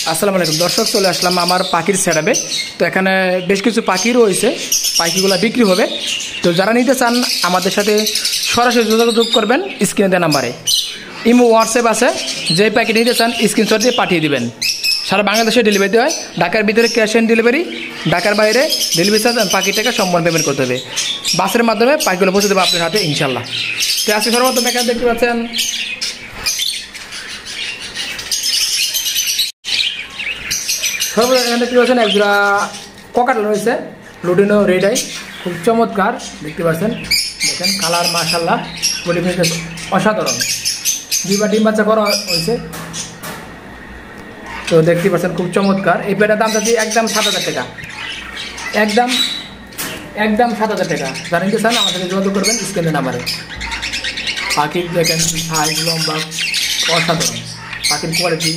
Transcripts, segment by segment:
আসসালামু আলাইকুম দর্শক, চলে আসলাম আমার পাখির সেটআপে। তো এখানে বেশ কিছু পাখি রয়েছে, পাখিগুলো বিক্রি হবে। তো যারা নিতে চান আমাদের সাথে সরাসরি যোগাযোগ করবেন স্ক্রিনে দেওয়া নাম্বারে। ইমো হোয়াটসঅ্যাপ আছে, যে পাখি নিতে চান স্ক্রিনশট দিয়ে পাঠিয়ে দিবেন। সারা বাংলাদেশে ডেলিভারি হয়। ঢাকার ভিতরে ক্যাশ অন ডেলিভারি, ঢাকার বাইরে ডেলিভারি চার্জ পাখির টাকা সম্পূর্ণ পেমেন্ট করতে হবে। বাসের মাধ্যমে পাখিগুলো পৌঁছে দেবে আপনার হাতে ইনশাল্লাহ। তো আজকে সর্বপ্রথম এখানে দেখতে পাচ্ছেন এখানে দেখতে পাচ্ছেন একজোড়া ককাটেল রয়েছে, লুটিনো রেড আই, খুব চমৎকার দেখতে পাচ্ছেন। দেখেন কালার মাশাল্লাহ, বডি ফিটনেস অসাধারণ। দুইবার ডিম বাচ্চা করা হয়েছে, তো দেখতে পাচ্ছেন খুব চমৎকার। এই পেটার দাম যাচ্ছে একদম 7,000 টাকা, একদম 7,000 টাকা। যারা নিতে চান আমাদের যোগাযোগ করবেন স্ক্রিনের নাম্বারে। পাখির দেখেন সাইজ লম্বা অসাধারণ, পাখির কোয়ালিটি।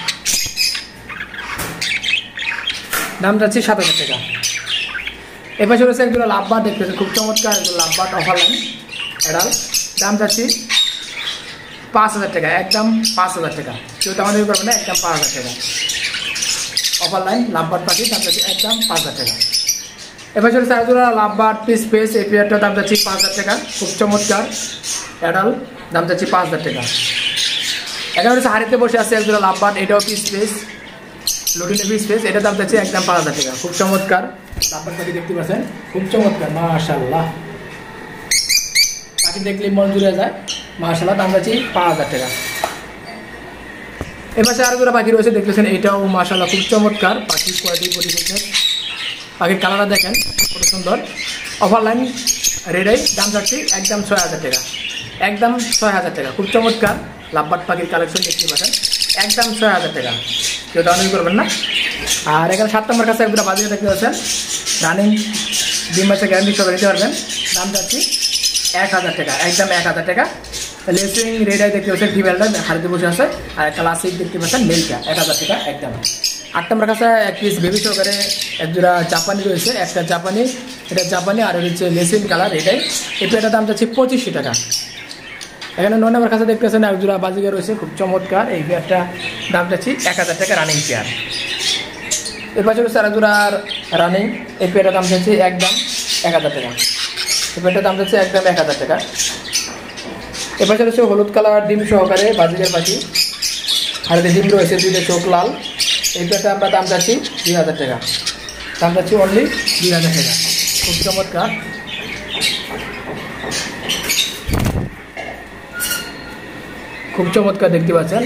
দাম যাচ্ছে 7,000 টাকা। এপাশে রয়েছে একজন লাভবাট, দেখতেছেন খুব চমৎকার একজন লাভবাট অফার লাইন এডাল। দাম যাচ্ছে 5,000 টাকা, একদম 5,000 টাকা। কেউ তো আমাদের করবে না, একদম 5,000 টাকা অফার লাইন লাভবাট পাখি। দাম যাচ্ছে একদম 5,000 টাকা। এপাশে রয়েছে একজন লাভবাট পিস পেস, এই পেয়ারটার দাম যাচ্ছে 5,000 টাকা, খুব চমৎকার এডাল। দাম যাচ্ছে 5,000 টাকা। এখানে রয়েছে হাড়িতে বসে আছে একজন লাভবাট, এটাও peach face, lutino peach face, এটার দাম যাচ্ছে একদম 5,000 টাকা, খুব চমৎকার লাভবাট পাখি দেখতে পাচ্ছেন, খুব চমৎকার মাশাআল্লাহ। পাখি দেখলে মন জুড়ে যায় মাশাআল্লাহ। দাম যাচ্ছে 5,000 টাকা। এপাশে আরো দুটো পাখি রয়েছে, দেখতেছেন এটাও মাশাআল্লাহ খুব চমৎকার পাখির কোয়ালিটি, বডি ফিটনেস। পাখির কালারটা দেখেন খুব সুন্দর, অফার লাইন রেড আই। দাম যাচ্ছে একদম 6,000 টাকা, একদম 6,000 টাকা, খুব চমৎকার লাভবাট পাখির কালেকশন দেখতে পাচ্ছেন, একদম 6,000 টাকা। কেউ দাম করবেন না। আর এখানে 7 নম্বর কাছে একটা বাজিয়ে দেখতে পাচ্ছেন, রানিং ডিম বাচ্চা গ্যারান্টি সবাই নিতে পারবেন। দাম যাচ্ছে 1,000 টাকা, একদম 1,000 টাকা। লেসিং রেড আই দেখতে পাচ্ছেন, ফিমেলটা হাড়িতে বসে আছে। আর ক্লাসিক দেখতে পাচ্ছেন মেলটা, 1,000 টাকা একদম। 8 নম্বর কাছে এক পিস বেবি সহকারে একজোড়া জাপানি রয়েছে, একটা জাপানি, এটা জাপানি, আর হচ্ছে লেসিং কালার রেড আই। এই পেয়ারটার দাম যাচ্ছে 2500 টাকা। এখানে 9 নম্বর কাছে দেখতে পাচ্ছেন একজোড়া বাজিকা রয়েছে, খুব চমৎকার। এই পেয়ারটা দাম যাচ্ছে 1,000 টাকা, রানিং পেয়ার। এর পাশে রয়েছে একজোড়া রানিং, এই পেয়ারটার দাম যাচ্ছে একদম 1,000 টাকা। এই পেয়ারটার দাম যাচ্ছে একদম 1,000 টাকা। এর পাশে রয়েছে হলুদ কালার ডিম সহকারে বাজিকার পাখি, আর ডিম রয়েছে, দুইটা চোখ লাল। এই পেয়ারটা আমরা দাম যাচ্ছি 2,000 টাকা, দাম যাচ্ছি অনলি 2,000 টাকা, খুব চমৎকার। খুব চমৎকার দেখতে পাচ্ছেন।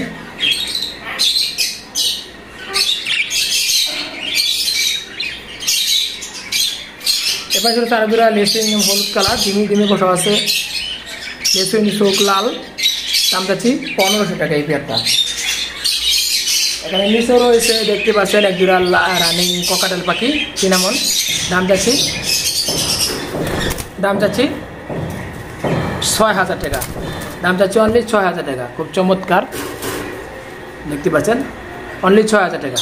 এবার ছিল চারজোড়া লেসিং হলুদ কালার, ডিমে বসা আছে, লেসিং চোখ লাল। দাম যাচ্ছি 1,500 টাকা এই পেয়ারটা। এখানে নিচেও রয়েছে দেখতে পাচ্ছেন একজোড়া রানিং ককাটেল পাখি সিনামন। দাম যাচ্ছি 6,000 টাকা, দাম যাচ্ছে অনলি 6,000 টাকা, খুব চমৎকার দেখতে পাচ্ছেন, অনলি 6,000 টাকা।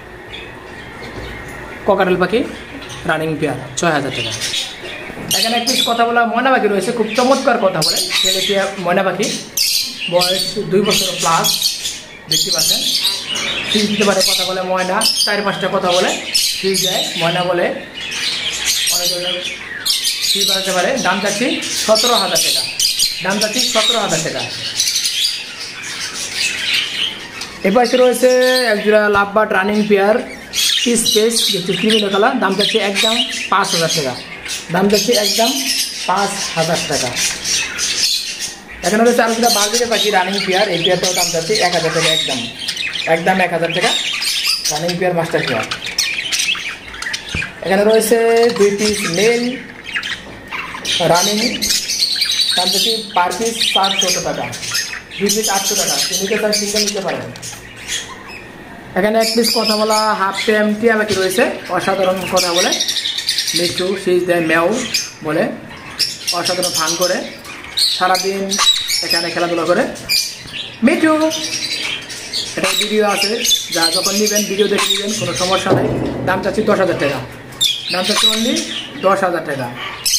ককাটেল পাখি রানিং পেয়ার 6,000 টাকা। এখানে এক পিস কথা বলা ময়না পাখি রয়েছে, খুব চমৎকার কথা বলে ছেলে ময়না পাখি, বয়স 2 বছর প্লাস দেখতে পাচ্ছেন। ফিজ দিতে পারে, কথা বলে ময়না, 4-5টা কথা বলে, ফিজ দেয়, ময়না বলে, অনেক ধরনের ফিজ বাড়াতে পারে। দাম যাচ্ছি 17,000 টাকা, দাম যাচ্ছি 17,000 টাকা। এ পাশে রয়েছে একজোড়া lovebird running pair peach face, দেখছি ক্রিমিনো কালার। দাম যাচ্ছে একদম 5,000 টাকা, দাম যাচ্ছে একদম 5,000 টাকা। এখানে রয়েছে আরেকটা বাজিকার পাখি রানিং পেয়ার, এই পেয়ারটাও দাম যাচ্ছে 1,000 টাকা, একদম 1,000 টাকা রানিং পেয়ার মাস্টার পেয়ার। এখানে রয়েছে 2 পিস মেল রানিং, দাম যাচ্ছে পার পিস 700 টাকা, 2 পিস 800 টাকা। নিতে চান সিঙ্গেল নিতে পারেন। এখানে এক পিস কথা বলা হাফ টাইম টিয়া পাখি রয়েছে, অসাধারণ কথা বলে, মিঠু শীষ দেয়, ম্যাও বলে, অসাধারণ ফান করে, সারাদিন এখানে খেলাধুলা করে মিঠু। এটা ভিডিও আছে, যা যখন নেবেন ভিডিও দেখে নেবেন, কোনো সমস্যা নেই। দাম চাচ্ছি 10,000 টাকা, দাম চাচ্ছি অনলি 10,000 টাকা,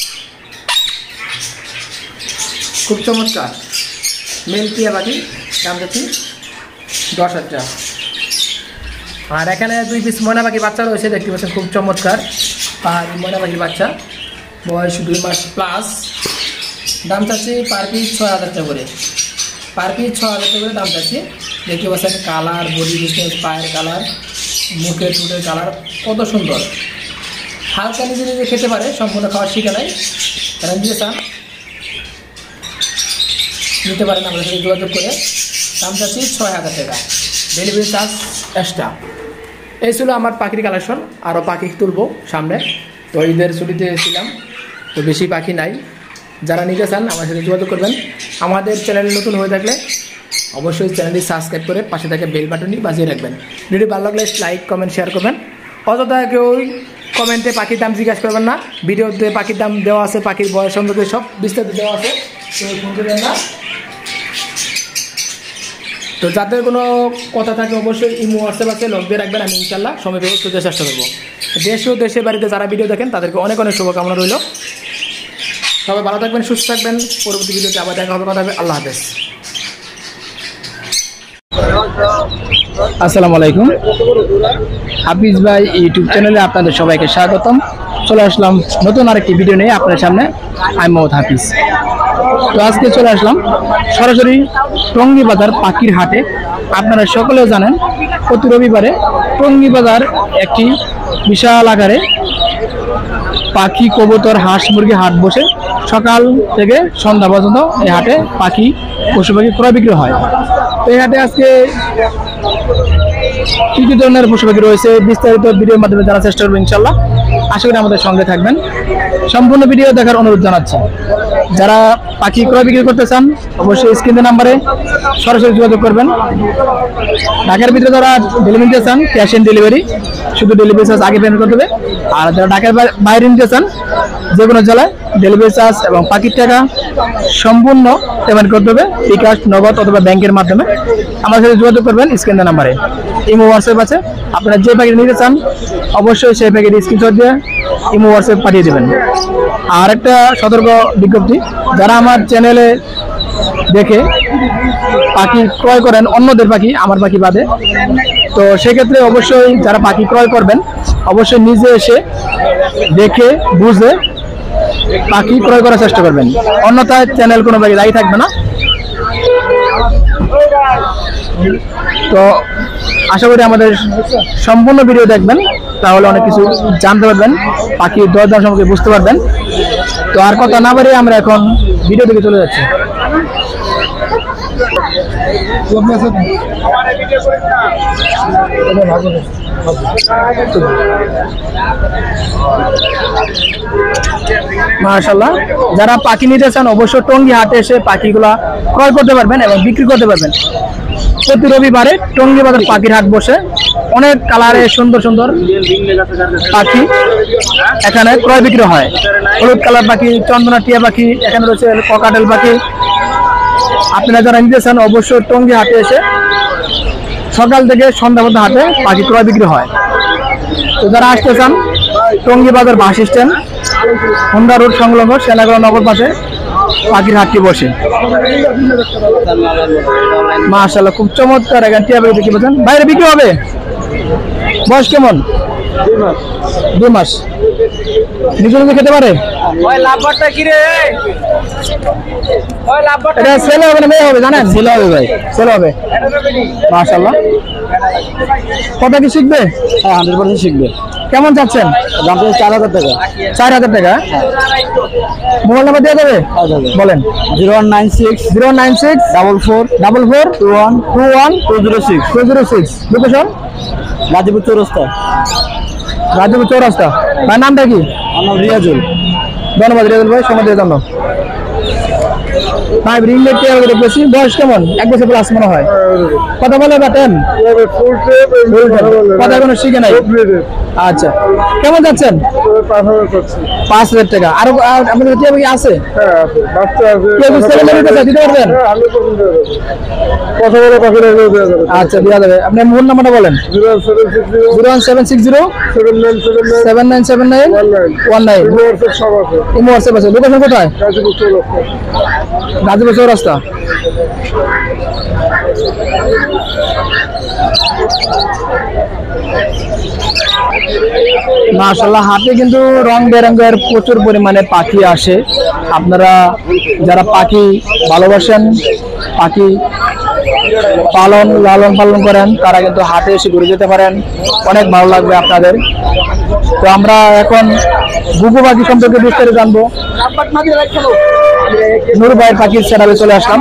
খুব চমৎকার মেল টিয়া পাখি। দাম চাচ্ছি 10,000 টাকা। আর এখানে 2 পিস ময়না পাখি বাচ্চা রয়েছে, দেখতে পাচ্ছেন খুব চমৎকার পাহাড়ি ময়না পাখির বাচ্চা, বয়স 2 মাস প্লাস। দাম চাচ্ছি পার পিস 6000 টাকা করে, পার পিস 6000 টাকা করে দাম চাচ্ছি। দেখতে পাচ্ছেন কালার, বডি ডিটেলস, পায়ের কালার, মুখের টুটের কালার কত সুন্দর। হালকা নিজে নিজে খেতে পারে, সম্পূর্ণ খাওয়ার শিখে নাই। কারণ দিতে চান নিতে পারেন আমাদের সাথে যোগাযোগ করে। দাম চাচ্ছি 6000 টাকা, ডেলিভারি চার্জ এক্সট্রা। এই ছিল আমার পাখির কালেকশন, আরও পাখি তুলবো সামনে। তো ঈদের ছুটিতে ছিলাম, তো বেশি পাখি নাই। যারা নিতে চান আমার সাথে যোগাযোগ করবেন। আমাদের চ্যানেলে নতুন হয়ে থাকলে অবশ্যই চ্যানেলটি সাবস্ক্রাইব করে পাশে থাকে বেল বাটনটি বাজিয়ে রাখবেন। ভিডিও ভালো লাগলে লাইক, কমেন্ট, শেয়ার করবেন। অযথা কেউ কমেন্টে পাখির দাম জিজ্ঞাসা করবেন না, ভিডিওতে পাখির দাম দেওয়া আছে, পাখির বয়স সম্পর্কে সব বিস্তারিত দেওয়া আছে, তো ফোন করবেন না। তো যাদের কোনো কথা থাকে অবশ্যই ইমো হোয়াটসঅ্যাপ আছে, লগ দিয়ে রাখবেন। আমি ইনশাল্লাহ সময় পেয়ে খুঁজতে চেষ্টা করবো। দেশ ও দেশের বাড়িতে যারা ভিডিও দেখেন তাদেরকে অনেক অনেক শুভকামনা রইল। সবাই ভালো থাকবেন, সুস্থ থাকবেন। পরবর্তী ভিডিওতে আবার দেখা হবে, কথা হবে। আল্লাহ হাফেজ। আসসালামু আলাইকুম, হাফিজ ভাই ইউটিউব চ্যানেলে আপনাদের সবাইকে স্বাগতম। চলে আসলাম নতুন আরেকটি ভিডিও নিয়ে আপনাদের সামনে। আমি মোহাম্মদ হাফিজ। তো আজকে চলে আসলাম সরাসরি টঙ্গী বাজার পাখির হাটে। আপনারা সকলেও জানেন প্রতি রবিবারে টঙ্গী বাজার একটি বিশাল আকারে পাখি, কবুতর, হাঁস, মুরগি হাট বসে। সকাল থেকে সন্ধ্যা পর্যন্ত এই হাটে পাখি, পশু পাখি ক্রয় বিক্রি হয়। তো এই হাটে আজকে কী কী ধরনের পশু পাখি রয়েছে বিস্তারিত ভিডিওর মাধ্যমে জানার চেষ্টা করবো ইনশাল্লাহ। আশা করি আমাদের সঙ্গে থাকবেন, সম্পূর্ণ ভিডিও দেখার অনুরোধ জানাচ্ছি। যারা পাখি ক্রয় বিক্রি করতে চান অবশ্যই স্ক্রিনের নাম্বারে সরাসরি যোগাযোগ করবেন। ঢাকার ভিতরে যারা ডেলিভারি নিতে চান ক্যাশ অন ডেলিভারি, শুধু ডেলিভারি চার্জ আগে পেমেন্ট করতে হবে। আর যারা ঢাকার বাইরে নিতে চান যে কোনো জেলায় ডেলিভারি চার্জ এবং পাখির টাকা সম্পূর্ণ পেমেন্ট করতে হবে, বিকাশ, নগদ অথবা ব্যাংকের মাধ্যমে। আমার সাথে যোগাযোগ করবেন স্ক্রিনের নাম্বারে। ইমো হোয়াটসঅ্যাপ আছে, আপনারা যে প্যাকেট নিতে চান অবশ্যই সেই প্যাকেট স্ক্রিনশট দিয়ে ইমো হোয়াটসঅ্যাপ পাঠিয়ে দেবেন। আর একটা সতর্ক বিজ্ঞপ্তি, যারা আমার চ্যানেলে দেখে পাখি ক্রয় করেন, অন্যদের পাখি, আমার পাখি বাদে, তো সেক্ষেত্রে অবশ্যই যারা পাখি ক্রয় করবেন অবশ্যই নিজে এসে দেখে বুঝে পাখি ক্রয় করার চেষ্টা করবেন, অন্যথায় চ্যানেল কোনো পাখি দায়ী থাকবে না। তো আশা করি আমাদের সম্পূর্ণ ভিডিও দেখবেন, তাহলে অনেক কিছু জানতে পারবেন, পাখির দরদাম সম্পর্কে বুঝতে পারবেন। তো আর কথা না বাড়িয়ে আমরা এখন ভিডিও দিকে চলে যাচ্ছি। মাশাআল্লাহ, যারা পাখি নিতে চান অবশ্যই টঙ্গী হাটে এসে পাখিগুলা ক্রয় করতে পারবেন এবং বিক্রি করতে পারবেন। প্রতি রবিবারে টঙ্গী বাজার পাখির হাট বসে। অনেক কালারে সুন্দর সুন্দর পাখি এখানে ক্রয় বিক্রি হয়। হলুদ কালার পাখি, চন্দনা টিয়া পাখি, এখানে রয়েছে ককাটেল পাখি। আপনারা যারা নিতে চান অবশ্যই টঙ্গী হাটে এসে সকাল থেকে সন্ধ্যা পর্যন্ত হাটে পাখি ক্রয় বিক্রি হয়। তো যারা আসতে চান টঙ্গী বাজার বাস স্ট্যান্ড, হোন্ডা রোড সংলগ্ন সেনাগড় নগর পাশে পাখির হাটটি বসে। মাশাআল্লাহ, খুব চমৎকার এখানে টিয়া পাখি দেখতে পাচ্ছেন। বাইরে বিক্রি হবে। বয়স কেমন? 2 মাস। নিজে নিজে খেতে পারে? এটা ছেলে হবে না মেয়ে হবে জানেন? ছেলে হবে ভাই, ছেলে হবে। মাশাআল্লাহ, কথা কি শিখবে? হ্যাঁ, 100% শিখবে। কেমন চাচ্ছেন? দাম 4000 টাকা। 4000 টাকা। মোবাইল নাম্বার দিয়ে দেবে? বলেন। 0196 44 21 206 206। লোকেশন গাজীপুর চৌরাস্তা। গাজীপুর চৌরাস্তা। ভাই নামটা কি? আমার নাম রিয়াজুল। ধন্যবাদ রিয়াজুল ভাই, সময় দেওয়ার জন্য। ভাই রিংলেট দেখতেছি, বয়স কেমন? 1 বছর প্লাস মনে হয়। কথা বলে বাটেন? কথা কোনো শিখে নাই। আচ্ছা, কেমন যাচ্ছেন? 5000 টাকা। আরো আপনাদের টিয়া পাখি আছে? দিতে পারবেন? আচ্ছা, দেওয়া যাবে। আপনার মোবাইল নাম্বারটা বলেন। 01760 7979 19। ইমো হোয়াটসঅ্যাপ আছে। লোকেশন কোথায়? গাজীপুর চৌরাস্তা। মাশাআল্লাহ হাটে কিন্তু রং বেরঙের প্রচুর পরিমাণে পাখি আসে। আপনারা যারা পাখি ভালোবাসেন, পাখি লালন পালন করেন, তারা কিন্তু হাটে এসে ঘুরে যেতে পারেন, অনেক ভালো লাগবে আপনাদের। তো আমরা এখন ঘুঘু পাখি সম্পর্কে বিস্তারিত জানবো। নুরু ভাইয়ের পাখির সেটাবে চলে আসলাম।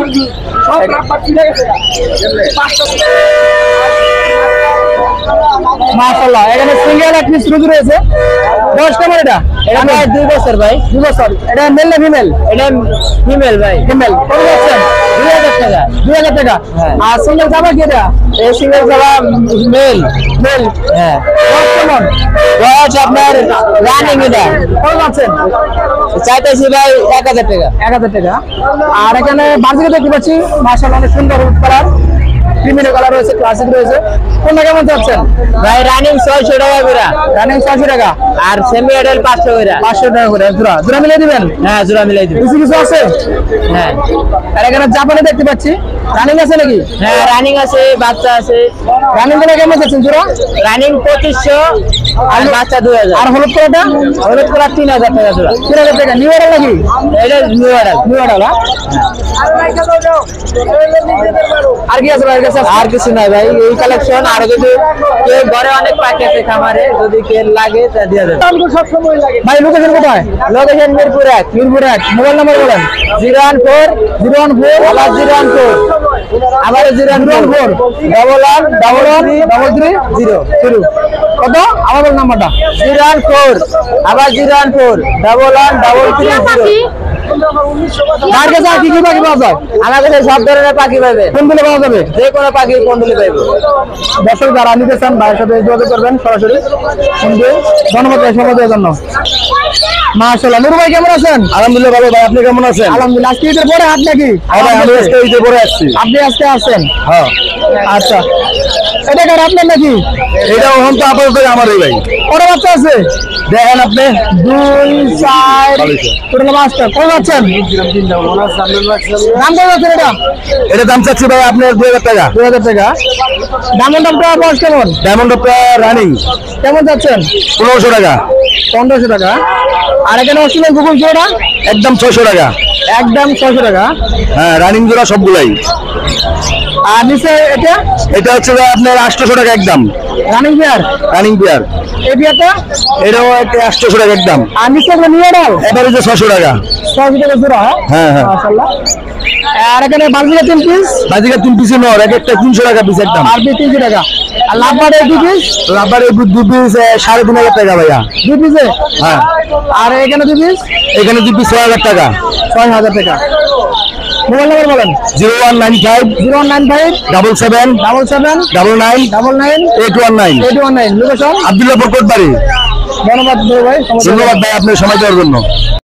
মাশাআল্লাহ এখানে সিঙ্গেল এক পিস রুগী রয়েছে। বয়স কেমন এটা? এটা ভাই 2 বছর ভাই। 2 বছর। এটা মেল না ফিমেল? এটা ফিমেল ভাই। ফিমেল। কত যাচ্ছেন? 2000 টাকা। 2000 টাকা। আর সিঙ্গেল জামা কি এটা? এই সিঙ্গেল জামা মেল। মেল। হ্যাঁ। বয়স কেমন? বয়স আপনার রানিং এটা। কত যাচ্ছেন? চাইতেছি ভাই 1000 টাকা। 1000 টাকা। আর এখানে বাজিকে দেখতে পাচ্ছি মাশাআল্লাহ অনেক সুন্দর কালার, ক্রিমিনাল কালার রয়েছে, ক্লাসিক রয়েছে। কোনটা কেমন চাচ্ছেন ভাই? রানিং 600 টাকা করে। রানিং 600 টাকা। আর সেমি এডাল 500 করে। 500 টাকা করে জোড়া। জোড়া মিলাই দিবেন? হ্যাঁ জোড়া মিলাই দিবেন। কিছু আছে? হ্যাঁ। আর এখানে জাপানি দেখতে পাচ্ছি, রানিং আছে নাকি? হ্যাঁ রানিং আছে, বাচ্চা আছে। রানিং গুলো কেমন চাচ্ছেন জোড়া? রানিং 2500 আর বাচ্চা 2000। আর হলুদ কলাটা? হলুদ কলা 3000 টাকা জোড়া। 3000 টাকা। নিউ এডাল নাকি? এটা নিউ এডাল। নিউ এডাল। আর কি আছে ভাই কাছে? আর কিছু নাই ভাই, এই কালেকশন। আর যদি কেউ ঘরে অনেক পাখি আছে খামারে, যদি কেউ লাগে তা দিয়ে দেবেন। সব সময় লাগে ভাই। লোকেশন কোথায়? Location Mirpur 1। Mirpur 1। Mobile number বলেন। 014 আবার 014 আবার 014 1133 কত? আমাদের নাম্বারটা 014 আবার 014 1133 আমার কাছে কি কি পাখি পাওয়া যায়? আমার কাছে সব ধরনের পাখি পাবে। কোনগুলো পাওয়া যাবে? যে কোনো পাখি কোনগুলো পাবে। দর্শক যারা নিতে চান ভাইয়ের সাথে যোগাযোগ করবেন সরাসরি। ধন্যবাদ ভাই সময় দেওয়ার জন্য। মাশাআল্লাহ। নুরু ভাই কেমন আছেন? আলহামদুলিল্লাহ ভালো ভাই, আপনি কেমন আছেন? আলহামদুলিল্লাহ। আজকে ঈদের পরে হাট নাকি? আমি আজকে ঈদের পরে আসছি। আপনি আজকে আসছেন? হ্যাঁ। আচ্ছা, এটা কার আপনার নাকি? এটা ওখান তো আপাতত আমারই ভাই। কত বাচ্চা আছে দেখেন আপনি? 2 4 পুরো মাছটা কত আছেন? দাম কত আছে এটা? এটা দাম চাচ্ছি ভাই আপনার 2000 টাকা। 2000 টাকা। ডায়মন্ডটা বয়স কেমন? ডায়মন্ড রানিং কেমন যাচ্ছেন? 1500 টাকা। 1500 টাকা। আর এখানে অস্ট্রেলিয়ান গুগল জোড়া একদম 600 টাকা। একদম 600 টাকা। হ্যাঁ রানিং জোড়া সবগুলাই। আর নিচে এটা? এটা হচ্ছে ভাই আপনার 800 টাকা একদম। Running pair? Running pair. এই বিয়ারটা? এটাও 800 টাকা একদম। আর নিচে এগুলো নিয়ে ডাল? এটা হচ্ছে 600 টাকা। 600 টাকা জোড়া। হ্যাঁ হ্যাঁ মাশাআল্লাহ। আর এখানে বাজিকা 3 পিস? বাজিকা 3 পিস নর, এক একটা 300 টাকা পিস একদম। আর 300 টাকা। আর লাভবারে 2 পিস? লাভবারে 2 পিস 3500 টাকা ভাইয়া। 2 পিসে? হ্যাঁ। আর এখানে 2 পিস? এখানে 2 পিস 6000 টাকা। 6000 টাকা। মোবাইল নাম্বার বলেন। 0195 0195 77 77 99 99 819 819। লোকেশন? আব্দুল্লাহপুর কোটবাড়ি। ধন্যবাদ ভাই। ধন্যবাদ ভাই আপনার সময় দেওয়ার জন্য।